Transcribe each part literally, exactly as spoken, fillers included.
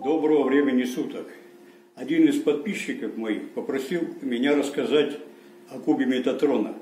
Доброго времени суток. Один из подписчиков моих попросил меня рассказать о кубе Метатрона.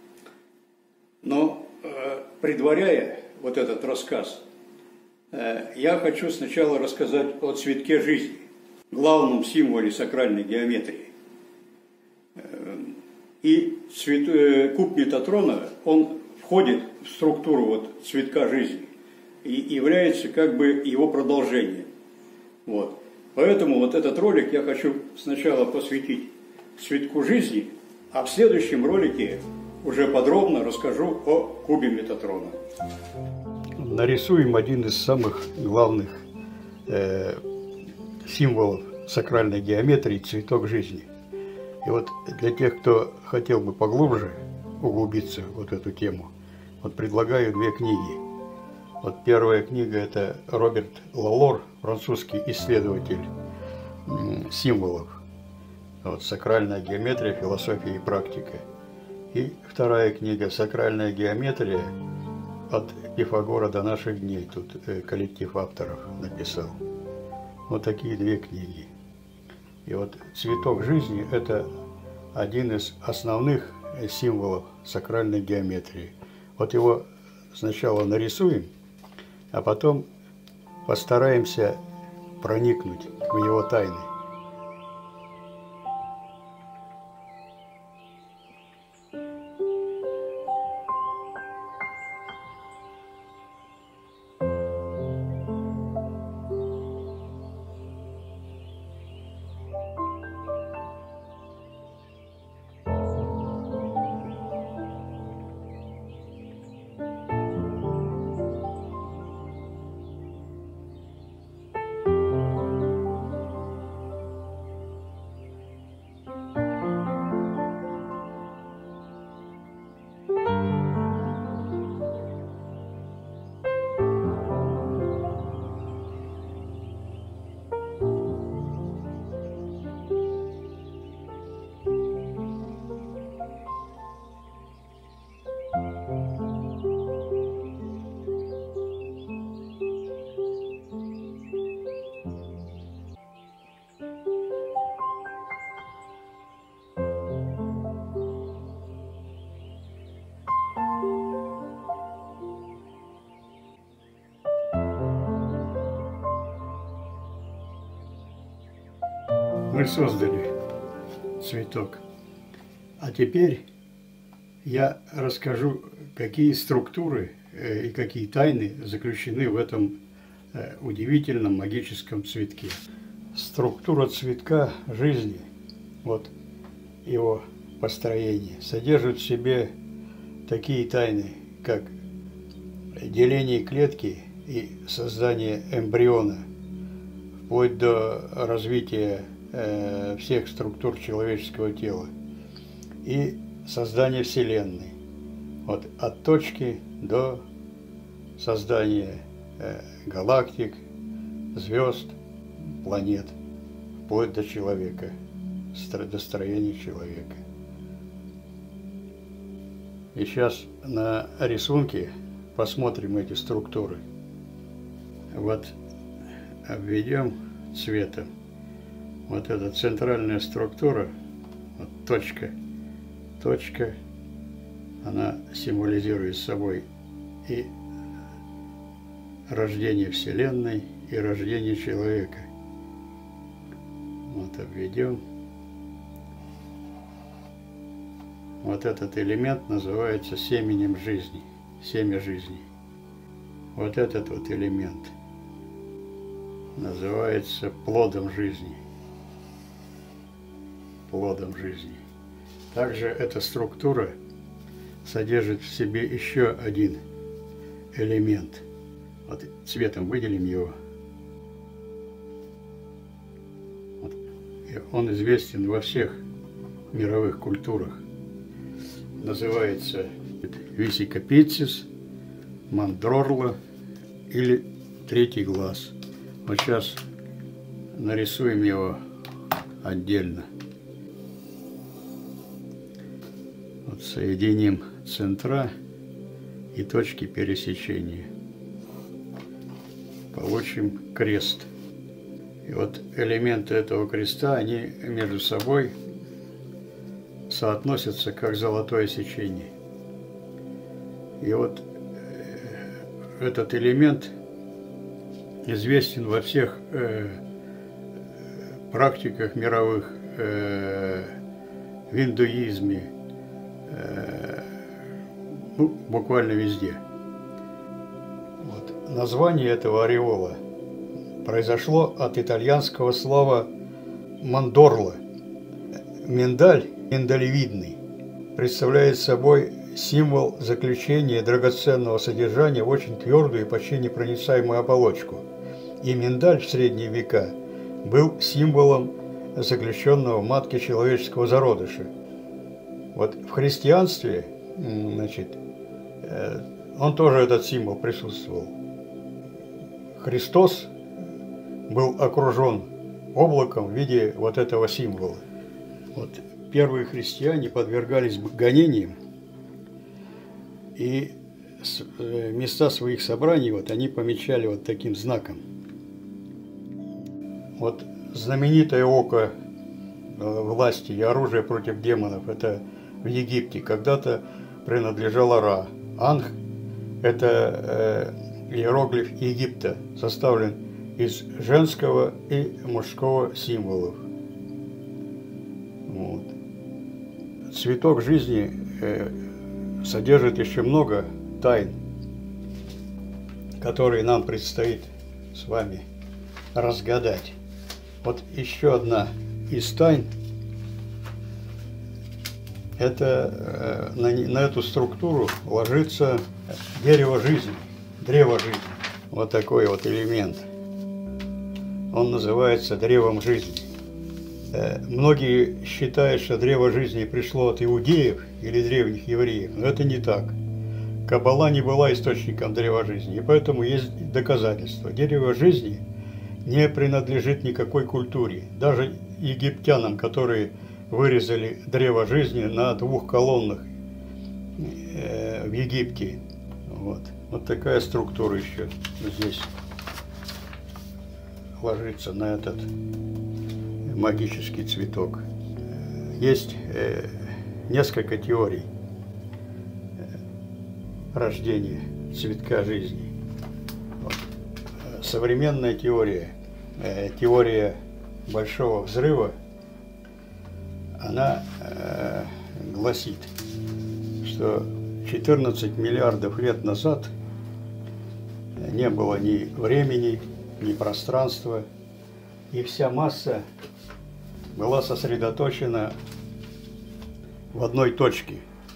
Но, э, предваряя вот этот рассказ, э, я хочу сначала рассказать о цветке жизни, главном символе сакральной геометрии. Э, и цвет, э, куб Метатрона, он входит в структуру вот цветка жизни и является как бы его продолжением. Вот. Поэтому вот этот ролик я хочу сначала посвятить цветку жизни, а в следующем ролике уже подробно расскажу о кубе Метатрона. Нарисуем один из самых главных э, символов сакральной геометрии – цветок жизни. И вот для тех, кто хотел бы поглубже углубиться в вот эту тему, вот предлагаю две книги. Вот первая книга – это Роберт Лалор, французский исследователь символов. Вот, «Сакральная геометрия, философия и практика». И вторая книга «Сакральная геометрия. От Пифагора до наших дней». Тут коллектив авторов написал. Вот такие две книги. И вот цветок жизни – это один из основных символов сакральной геометрии. Вот его сначала нарисуем, а потом постараемся проникнуть в его тайны. Мы создали цветок. А теперь я расскажу, какие структуры и какие тайны заключены в этом удивительном магическом цветке. Структура цветка жизни, вот его построение, содержит в себе такие тайны, как деление клетки и создание эмбриона, вплоть до развития всех структур человеческого тела и создание Вселенной, вот от точки до создания галактик, звезд, планет, вплоть до человека, до строения человека. И сейчас на рисунке посмотрим эти структуры. Вот обведем цветом. Вот эта центральная структура, вот точка, точка, она символизирует собой и рождение Вселенной, и рождение человека. Вот обведем. Вот этот элемент называется семенем жизни, семя жизни. Вот этот вот элемент называется плодом жизни. Плодом жизни. Также эта структура содержит в себе еще один элемент. Вот цветом выделим его. Вот. И он известен во всех мировых культурах. Называется Висика Пиццис, Мандрорла или Третий глаз. Вот сейчас нарисуем его отдельно. Вот соединим центра и точки пересечения. Получим крест. И вот элементы этого креста, они между собой соотносятся как золотое сечение. И вот этот элемент известен во всех э, практиках мировых, э, в индуизме, э, ну, буквально везде. Вот. Название этого ореола произошло от итальянского слова «мандорла». Миндаль, миндалевидный, представляет собой символ заключения драгоценного содержания в очень твердую и почти непроницаемую оболочку. И миндаль в средние века был символом заключенного в матке человеческого зародыша. Вот в христианстве, значит, он тоже этот символ присутствовал. Христос был окружен облаком в виде вот этого символа. Вот первые христиане подвергались гонениям, и места своих собраний вот они помечали вот таким знаком. Вот знаменитое око власти и оружие против демонов — это в Египте когда-то принадлежало Ра. Анх — это иероглиф Египта, составлен из женского и мужского символов. Вот. Цветок жизни содержит еще много тайн, которые нам предстоит с вами разгадать. Вот еще одна из тайн – это на, на эту структуру ложится дерево жизни, древо жизни. Вот такой вот элемент. Он называется древом жизни. Многие считают, что древо жизни пришло от иудеев или древних евреев, но это не так. Каббала не была источником древа жизни, и поэтому есть доказательства. Дерево жизни не принадлежит никакой культуре. Даже египтянам, которые вырезали древо жизни на двух колоннах э, в Египте. Вот. Вот такая структура еще здесь ложится на этот магический цветок. Есть э, несколько теорий э, рождения цветка жизни. Вот. Современная теория, э, теория Большого взрыва, она э, гласит, что четырнадцать миллиардов лет назад не было ни времени, ни пространства, и вся масса была сосредоточена в одной точке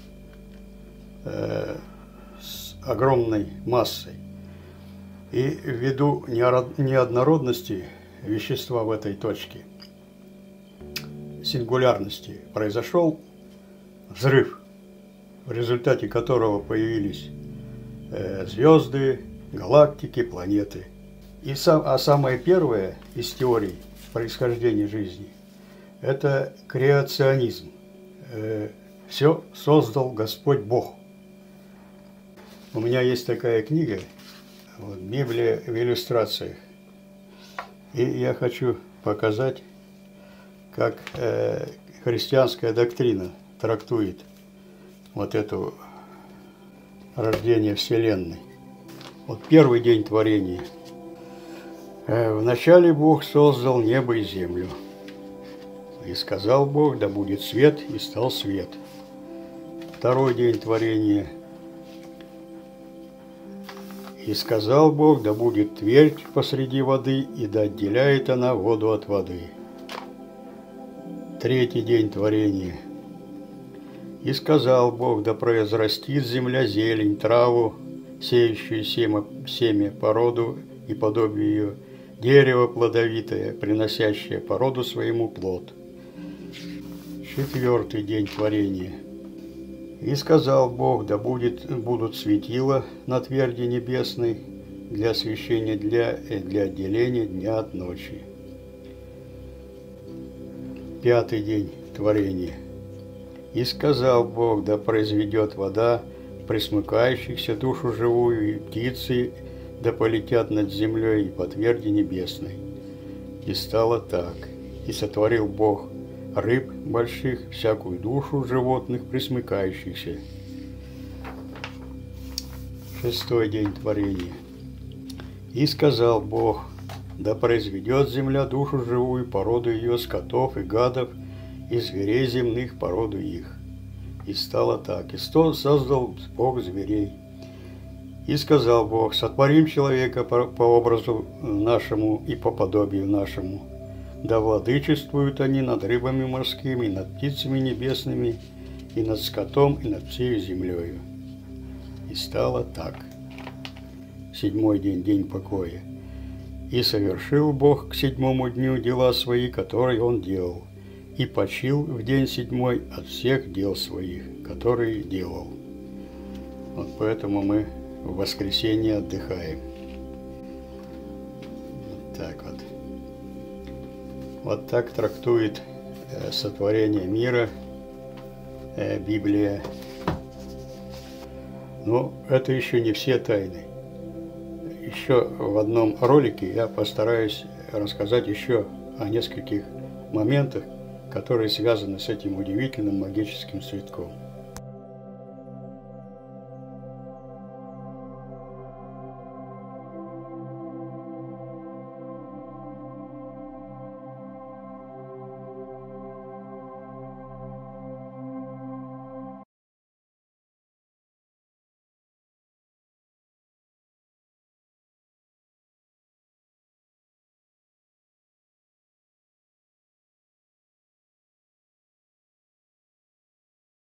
э, с огромной массой. И ввиду неоднородности вещества в этой точке, сингулярности, произошел взрыв, в результате которого появились э, звезды, галактики, планеты. И сам, а самое первое из теорий происхождения жизни – это креационизм. Э, все создал Господь Бог. У меня есть такая книга, вот, «Библия в иллюстрациях». И я хочу показать, как э, христианская доктрина трактует вот это рождение Вселенной. Вот первый день творения. «Вначале Бог создал небо и землю. И сказал Бог, да будет свет, и стал свет». Второй день творения. «И сказал Бог, да будет твердь посреди воды, и да отделяет она воду от воды». Третий день творения. «И сказал Бог, да произрастит земля зелень, траву, сеющую семя, семя породу и подобие ее, дерево плодовитое, приносящее породу своему плод». Четвертый день творения. «И сказал Бог, да будет, будут светила на тверди небесной для освещения, для, для отделения дня от ночи». Пятый день творения. «И сказал Бог, да произведет вода пресмыкающихся душу живую, и птицы да полетят над землей и по тверди небесной». И стало так. И сотворил Бог рыб больших, всякую душу животных, пресмыкающихся. Шестой день творения. И сказал Бог: да произведет земля душу живую, породу ее скотов и гадов, и зверей земных, породу их. И стало так. И создал Бог зверей. И сказал Бог: сотворим человека по, по образу нашему и по подобию нашему. Да владычествуют они над рыбами морскими, над птицами небесными, и над скотом, и над всею землею. И стало так. Седьмой день, день покоя. И совершил Бог к седьмому дню дела свои, которые Он делал, и почил в день седьмой от всех дел своих, которые делал. Вот поэтому мы в воскресенье отдыхаем. Вот так вот. Вот так трактует э, сотворение мира э, Библия. Но это еще не все тайны. Еще в одном ролике я постараюсь рассказать еще о нескольких моментах, которые связаны с этим удивительным магическим цветком.